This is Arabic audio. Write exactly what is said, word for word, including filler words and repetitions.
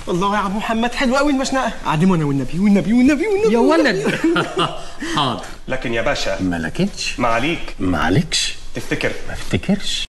والله يا عم محمد حلوه قوي المشنقه، قاعدين انا والنبي والنبي والنبي والنبي يا ولد. حاضر. لكن يا باشا ما لكنش. ما عليك ما عليكش. تفتكر ما افتكرش.